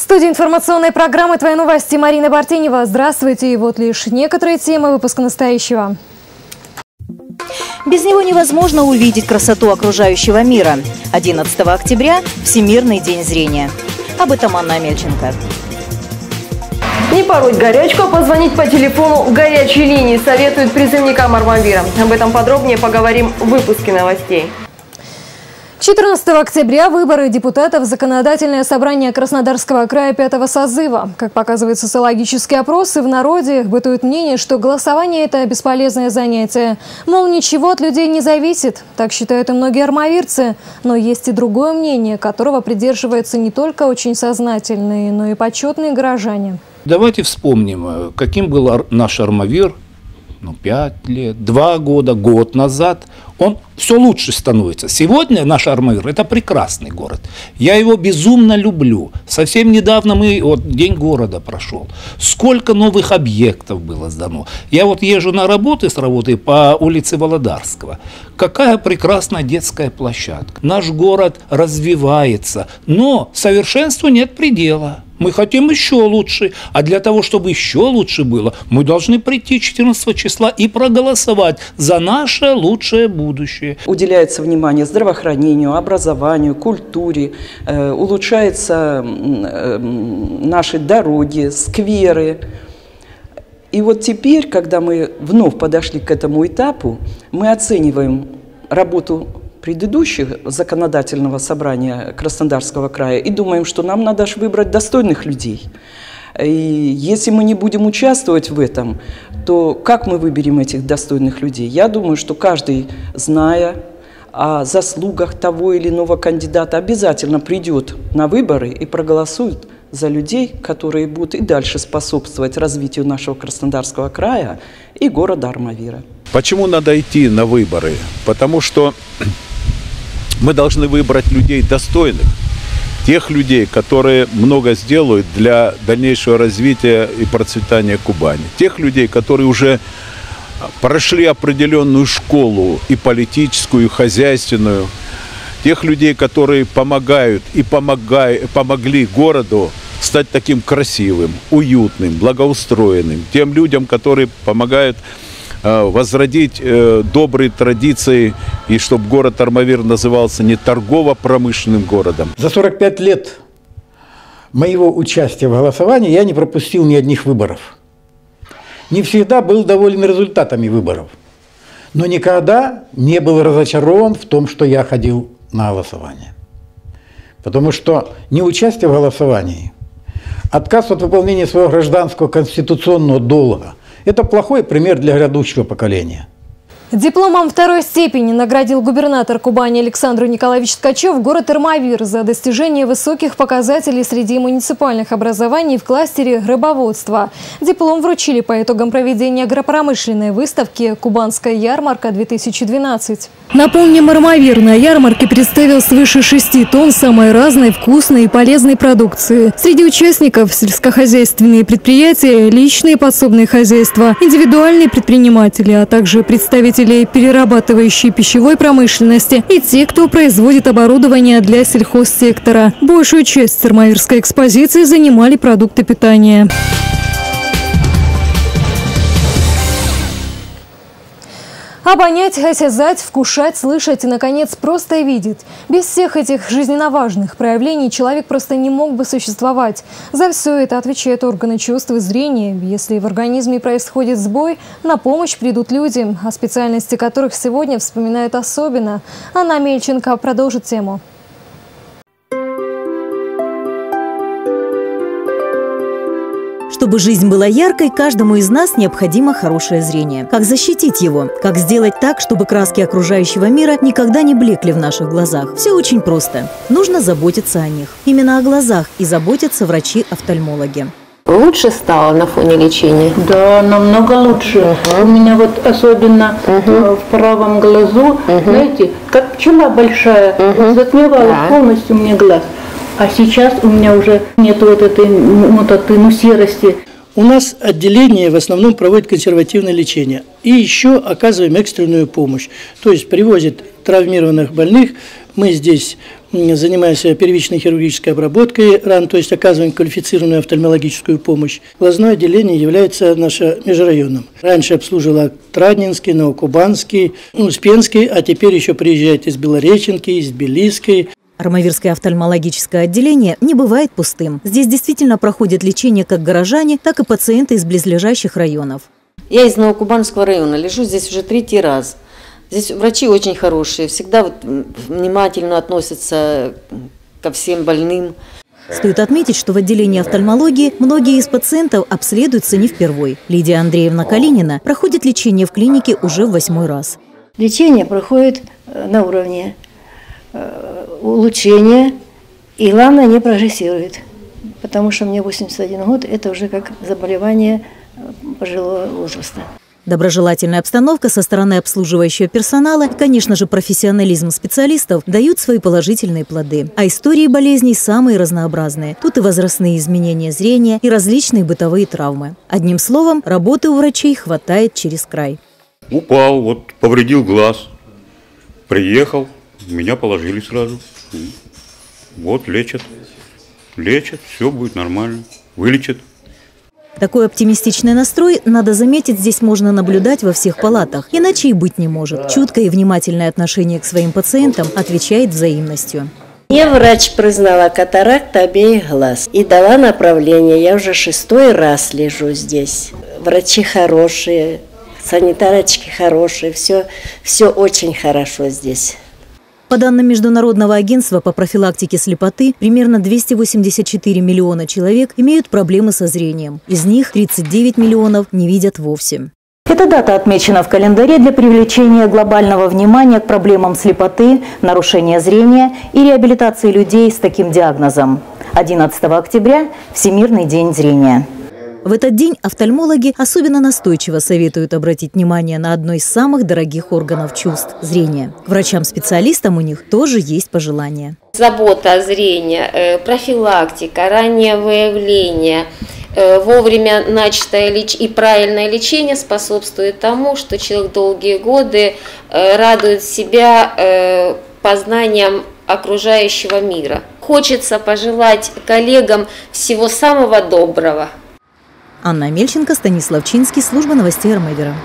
студии информационной программы «Твои новости» Марина Бартенева. Здравствуйте. И вот лишь некоторые темы выпуска настоящего. Без него невозможно увидеть красоту окружающего мира. 11 октября – Всемирный день зрения. Об этом Анна Амельченко. Не пороть горячку, а позвонить по телефону горячей линии советуют призывникам Армавира. Об этом подробнее поговорим в выпуске новостей. 14 октября выборы депутатов в Законодательное собрание Краснодарского края 5-го созыва. Как показывают социологические опросы, в народе бытует мнение, что голосование – это бесполезное занятие. Мол, ничего от людей не зависит. Так считают и многие армавирцы. Но есть и другое мнение, которого придерживаются не только очень сознательные, но и почетные горожане. Давайте вспомним, каким был наш Армавир 5 лет, 2 года, год назад. Он все лучше становится. Сегодня наш Армавир – это прекрасный город. Я его безумно люблю. Совсем недавно День города прошел. Сколько новых объектов было сдано. Я езжу на работы с работы по улице Володарского. Какая прекрасная детская площадка. Наш город развивается, но совершенству нет предела. Мы хотим еще лучше. А для того, чтобы еще лучше было, мы должны прийти 14 числа и проголосовать за наше лучшее будущее. Уделяется внимание здравоохранению, образованию, культуре, улучшаются наши дороги, скверы. И вот теперь, когда мы вновь подошли к этому этапу, мы оцениваем работу предыдущих законодательного собрания Краснодарского края и думаем, что нам надо выбрать достойных людей. И если мы не будем участвовать в этом, то как мы выберем этих достойных людей? Я думаю, что каждый, зная о заслугах того или иного кандидата, обязательно придет на выборы и проголосует за людей, которые будут и дальше способствовать развитию нашего Краснодарского края и города Армавира. Почему надо идти на выборы? Потому что мы должны выбрать людей достойных, тех людей, которые много сделают для дальнейшего развития и процветания Кубани, тех людей, которые уже прошли определенную школу и политическую, и хозяйственную, тех людей, которые помогают и помогли городу стать таким красивым, уютным, благоустроенным, тем людям, которые помогают возродить добрые традиции, и чтобы город Армавир назывался не торгово-промышленным городом. За 45 лет моего участия в голосовании я не пропустил ни одних выборов. Не всегда был доволен результатами выборов, но никогда не был разочарован в том, что я ходил на голосование. Потому что неучастие в голосовании, отказ от выполнения своего гражданского конституционного долга – это плохой пример для грядущего поколения. Дипломом второй степени наградил губернатор Кубани Александр Николаевич Ткачев город Армавир за достижение высоких показателей среди муниципальных образований в кластере рыбоводства. Диплом вручили по итогам проведения агропромышленной выставки «Кубанская ярмарка-2012». Напомним, Армавир на ярмарке представил свыше 6 тонн самой разной, вкусной и полезной продукции. Среди участников сельскохозяйственные предприятия, личные подсобные хозяйства, индивидуальные предприниматели, а также представители перерабатывающей пищевой промышленности и те, кто производит оборудование для сельхозсектора. Большую часть армавирской экспозиции занимали продукты питания. Обонять, осязать, вкушать, слышать и, наконец, просто видеть. Без всех этих жизненно важных проявлений человек просто не мог бы существовать. За все это отвечают органы чувств и зрения. Если в организме происходит сбой, на помощь придут люди, о специальности которых сегодня вспоминают особенно. Анна Амельченко продолжит тему. Чтобы жизнь была яркой, каждому из нас необходимо хорошее зрение. Как защитить его? Как сделать так, чтобы краски окружающего мира никогда не блекли в наших глазах? Все очень просто. Нужно заботиться о них. Именно о глазах и заботятся врачи-офтальмологи. Лучше стало на фоне лечения? Да, намного лучше. У меня особенно в правом глазу, знаете, как пчела большая, затмевала полностью мне глаз. А сейчас у меня уже нет этой мутаты, серости. У нас отделение в основном проводит консервативное лечение. И еще оказываем экстренную помощь. То есть привозят травмированных больных, мы здесь занимаюсь первичной хирургической обработкой ран, то есть оказываем квалифицированную офтальмологическую помощь. Глазное отделение является наше межрайонным. Раньше обслуживала Траднинский, Новокубанский, Успенский, а теперь еще приезжает из Белореченки, из Тбилисской. Армавирское офтальмологическое отделение не бывает пустым. Здесь действительно проходит лечение как горожане, так и пациенты из близлежащих районов. Я из Новокубанского района, лежу здесь уже 3-й раз. Здесь врачи очень хорошие, всегда внимательно относятся ко всем больным. Стоит отметить, что в отделении офтальмологии многие из пациентов обследуются не впервой. Лидия Андреевна Калинина проходит лечение в клинике уже в 8-й раз. Лечение проходит на уровне улучшения и, главное, не прогрессирует, потому что мне 81 год, это уже как заболевание пожилого возраста. Доброжелательная обстановка со стороны обслуживающего персонала, конечно же, профессионализм специалистов дают свои положительные плоды. А истории болезней самые разнообразные. Тут и возрастные изменения зрения, и различные бытовые травмы. Одним словом, работы у врачей хватает через край. Упал, вот повредил глаз, приехал, меня положили сразу. Вот лечат, все будет нормально, вылечат. Такой оптимистичный настрой, надо заметить, здесь можно наблюдать во всех палатах. Иначе и быть не может. Чуткое и внимательное отношение к своим пациентам отвечает взаимностью. Мне врач признала катаракт обеих глаз и дала направление. Я уже 6-й раз лежу здесь. Врачи хорошие, санитарочки хорошие, все очень хорошо здесь. По данным Международного агентства по профилактике слепоты, примерно 284 миллиона человек имеют проблемы со зрением. Из них 39 миллионов не видят вовсе. Эта дата отмечена в календаре для привлечения глобального внимания к проблемам слепоты, нарушения зрения и реабилитации людей с таким диагнозом. 11 октября – Всемирный день зрения. В этот день офтальмологи особенно настойчиво советуют обратить внимание на одно из самых дорогих органов чувств – зрение. К врачам-специалистам у них тоже есть пожелания. Забота о зрении, профилактика, раннее выявление, вовремя начатое и правильное лечение способствует тому, что человек долгие годы радует себя познанием окружающего мира. Хочется пожелать коллегам всего самого доброго. Анна Мельченко, Станислав Чинский, служба новостей Армавира.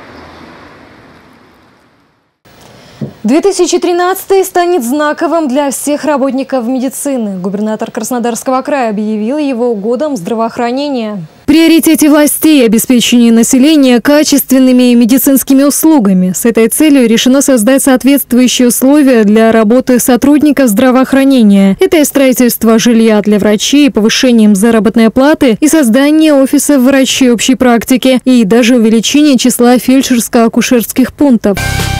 2013 станет знаковым для всех работников медицины. Губернатор Краснодарского края объявил его годом здравоохранения. В приоритете властей обеспечение населения качественными медицинскими услугами. С этой целью решено создать соответствующие условия для работы сотрудников здравоохранения. Это и строительство жилья для врачей, повышение им заработной платы, и создание офисов врачей общей практики, и даже увеличение числа фельдшерско-акушерских пунктов.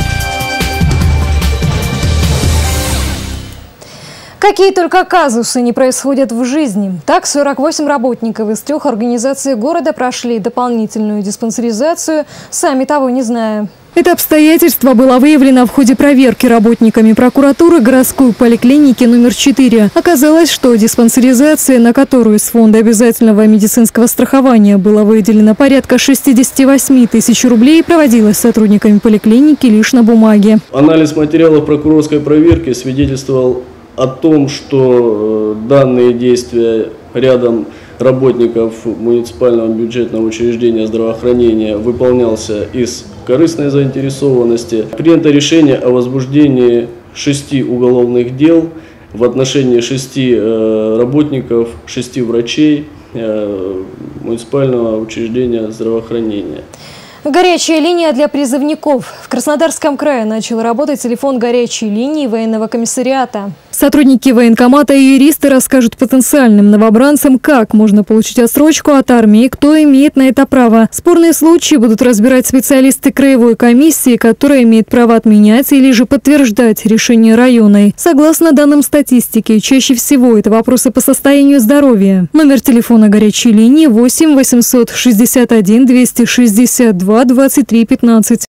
Какие только казусы не происходят в жизни. Так, 48 работников из 3 организаций города прошли дополнительную диспансеризацию, сами того не зная. Это обстоятельство было выявлено в ходе проверки работниками прокуратуры городской поликлиники номер 4. Оказалось, что диспансеризация, на которую из фонда обязательного медицинского страхования было выделено порядка 68 тысяч рублей, проводилась сотрудниками поликлиники лишь на бумаге. Анализ материалов прокурорской проверки свидетельствовал о том, что данные действия рядом работников муниципального бюджетного учреждения здравоохранения выполнялся из корыстной заинтересованности. Принято решение о возбуждении 6 уголовных дел в отношении 6 работников, 6 врачей муниципального учреждения здравоохранения. Горячая линия для призывников. В Краснодарском крае начал работать телефон горячей линии военного комиссариата. Сотрудники военкомата и юристы расскажут потенциальным новобранцам, как можно получить отсрочку от армии, кто имеет на это право. Спорные случаи будут разбирать специалисты краевой комиссии, которая имеет право отменять или же подтверждать решение районной. Согласно данным статистики, чаще всего это вопросы по состоянию здоровья. Номер телефона горячей линии 8 861 262 23 15.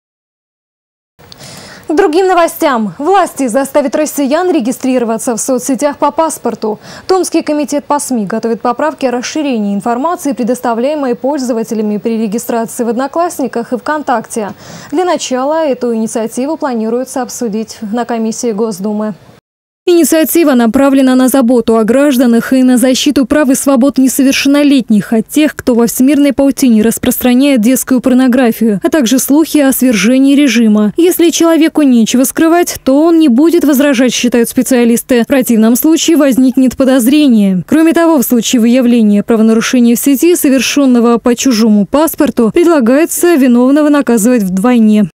К другим новостям. Власти заставят россиян регистрироваться в соцсетях по паспорту. Томский комитет по СМИ готовит поправки о расширении информации, предоставляемой пользователями при регистрации в Одноклассниках и ВКонтакте. Для начала эту инициативу планируется обсудить на комиссии Госдумы. Инициатива направлена на заботу о гражданах и на защиту прав и свобод несовершеннолетних от тех, кто во всемирной паутине распространяет детскую порнографию, а также слухи о свержении режима. Если человеку нечего скрывать, то он не будет возражать, считают специалисты. В противном случае возникнет подозрение. Кроме того, в случае выявления правонарушения в сети, совершенного по чужому паспорту, предлагается виновного наказывать вдвойне.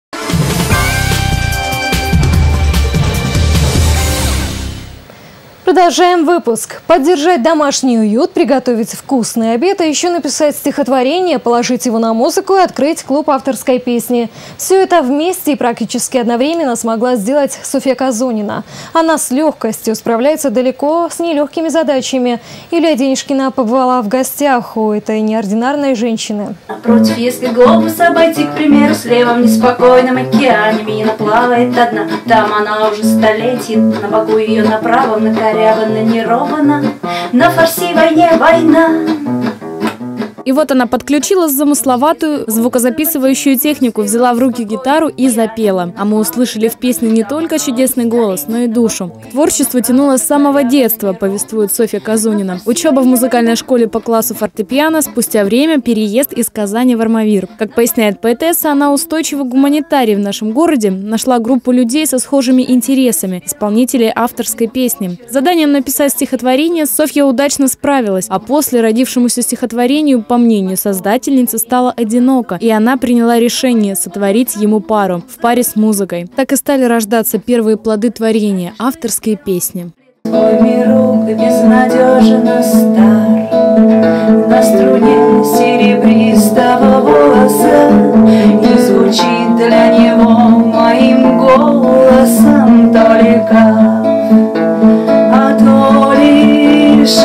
Продолжаем выпуск. Поддержать домашний уют, приготовить вкусный обед, а еще написать стихотворение, положить его на музыку и открыть клуб авторской песни. Все это вместе и практически одновременно смогла сделать Софья Казунина. Она с легкостью справляется далеко с нелегкими задачами. Юлия Денишкина побывала в гостях у этой неординарной женщины. Напротив, если глобус обойти, к примеру, слева в неспокойном океане мина плавает одна. Там она уже столетий, на боку ее на правом, на корябана не рована, на фарси войне война. И вот она подключила замысловатую звукозаписывающую технику, взяла в руки гитару и запела. А мы услышали в песне не только чудесный голос, но и душу. К творчеству тянула с самого детства, повествует Софья Казунина. Учеба в музыкальной школе по классу фортепиано, спустя время переезд из Казани в Армавир. Как поясняет поэтесса, она устойчивый гуманитарий в нашем городе, нашла группу людей со схожими интересами, исполнителей авторской песни. С заданием написать стихотворение Софья удачно справилась, а после родившемуся стихотворению, по мнению создательницы, стало одиноко, и она приняла решение сотворить ему пару в паре с музыкой. Так и стали рождаться первые плоды творения – авторские песни. Твой мирок безнадежно стар, на струне серебристого волоса, и звучит для него моим голосом то ли кайф, а то лишь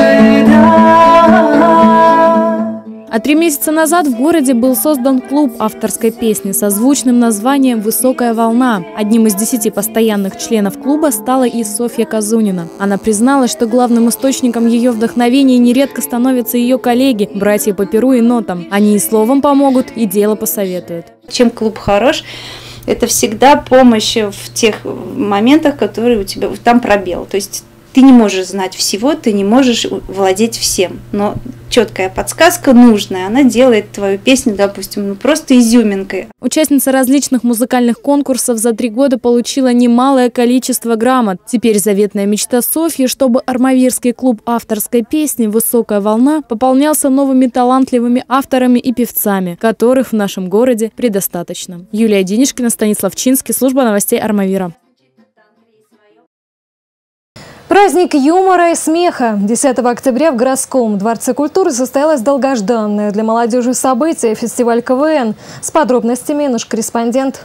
А 3 месяца назад в городе был создан клуб авторской песни со звучным названием «Высокая волна». Одним из 10 постоянных членов клуба стала и Софья Казунина. Она призналась, что главным источником ее вдохновения нередко становятся ее коллеги, братья по перу и нотам. Они и словом помогут, и дело посоветуют. Чем клуб хорош, это всегда помощь в тех моментах, которые у тебя там пробел. То есть ты не можешь знать всего, ты не можешь владеть всем, но четкая подсказка нужная, она делает твою песню, допустим, просто изюминкой. Участница различных музыкальных конкурсов за 3 года получила немалое количество грамот. Теперь заветная мечта Софьи, чтобы армавирский клуб авторской песни «Высокая волна» пополнялся новыми талантливыми авторами и певцами, которых в нашем городе предостаточно. Юлия Денишкина, Станислав Чинский, служба новостей Армавира. Праздник юмора и смеха. 10 октября в городском дворце культуры состоялось долгожданное для молодежи событие – фестиваль КВН. С подробностями наш корреспондент.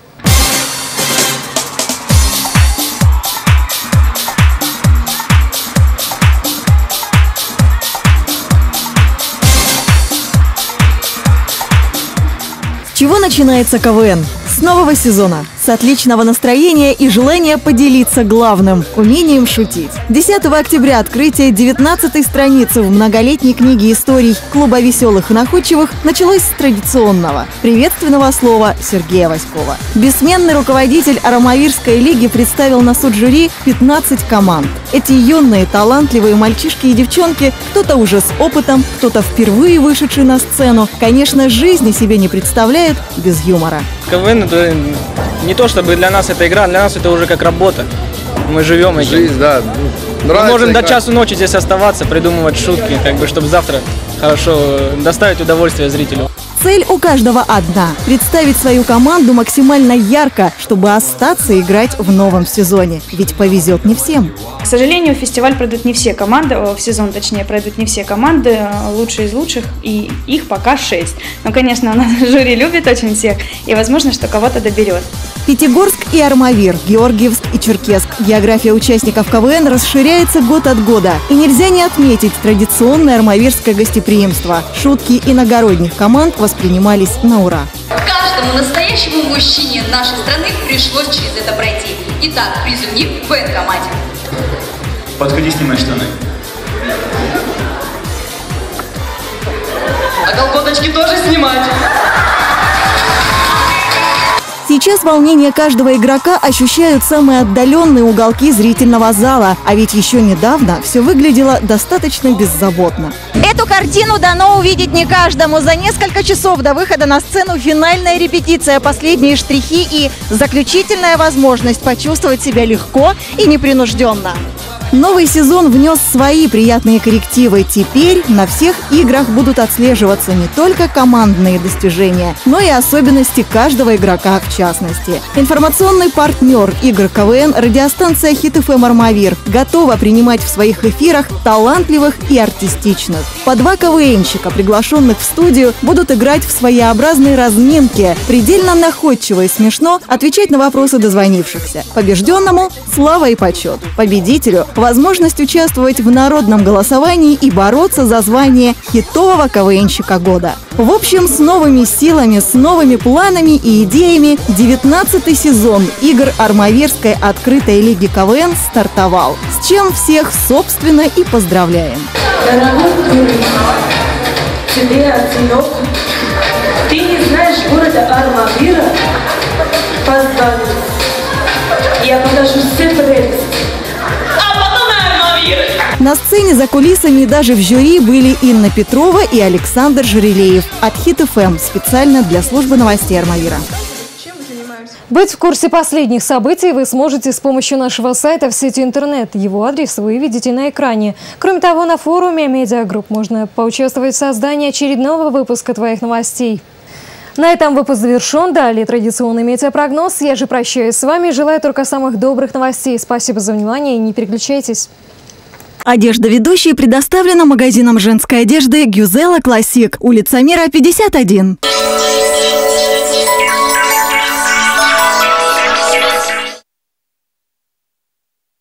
С чего начинается КВН? С нового сезона. С отличного настроения и желания поделиться главным – умением шутить. 10 октября открытие 19-й страницы в многолетней книге историй Клуба веселых и находчивых началось с традиционного приветственного слова Сергея Васькова. Бессменный руководитель Армавирской лиги представил на суд жюри 15 команд. Эти юные, талантливые мальчишки и девчонки, кто-то уже с опытом, кто-то впервые вышедший на сцену, конечно, жизни себе не представляют без юмора. КВН – это не то, чтобы для нас это игра, для нас это уже как работа. Мы живем этим. Жизнь, да. Мы можем до часу ночи здесь оставаться, придумывать шутки, чтобы завтра хорошо доставить удовольствие зрителю. Цель у каждого одна – представить свою команду максимально ярко, чтобы остаться играть в новом сезоне. Ведь повезет не всем. К сожалению, в фестиваль пройдут не все команды, в сезон, точнее, пройдут не все команды, лучшие из лучших, и их пока 6. Но, конечно, у нас жюри любит очень всех, и возможно, что кого-то доберет. Пятигорск и Армавир, Георгиевск и Черкесск. География участников КВН расширяется год от года. И нельзя не отметить традиционное армавирское гостеприимство. Шутки иногородних команд воспринимались на ура. Каждому настоящему мужчине нашей страны пришлось через это пройти. Итак, призывник в военкомате. Подходи, снимай штаны. А колготочки тоже снимать. Сейчас волнение каждого игрока ощущают самые отдаленные уголки зрительного зала. А ведь еще недавно все выглядело достаточно беззаботно. Эту картину дано увидеть не каждому. За несколько часов до выхода на сцену финальная репетиция, последние штрихи и заключительная возможность почувствовать себя легко и непринужденно. Новый сезон внес свои приятные коррективы. Теперь на всех играх будут отслеживаться не только командные достижения, но и особенности каждого игрока в частности. Информационный партнер игр КВН радиостанция Хит ФМ «Армавир» готова принимать в своих эфирах талантливых и артистичных. По 2 КВНщика, приглашенных в студию, будут играть в своеобразной разминке, предельно находчиво и смешно отвечать на вопросы дозвонившихся. Побежденному – слава и почет. Победителю – возможность участвовать в народном голосовании и бороться за звание хитового КВНщика года. В общем, с новыми силами, с новыми планами и идеями 19-й сезон игр Армавирской открытой лиги КВН стартовал. С чем всех, собственно, и поздравляем. Дорогой турист, тебе отсылок. Ты не знаешь города Армавира? Позвони. Я покажу все прелести. На сцене за кулисами и даже в жюри были Инна Петрова и Александр Жерелеев от Хит ФМ специально для службы новостей Армавира. Быть в курсе последних событий вы сможете с помощью нашего сайта в сети интернет. Его адрес вы видите на экране. Кроме того, на форуме Медиагрупп можно поучаствовать в создании очередного выпуска твоих новостей. На этом выпуск завершен. Далее традиционный метеопрогноз. Я же прощаюсь с вами. Желаю только самых добрых новостей. Спасибо за внимание и не переключайтесь. Одежда ведущей предоставлена магазином женской одежды «Гюзела Классик», улица Мира, 51.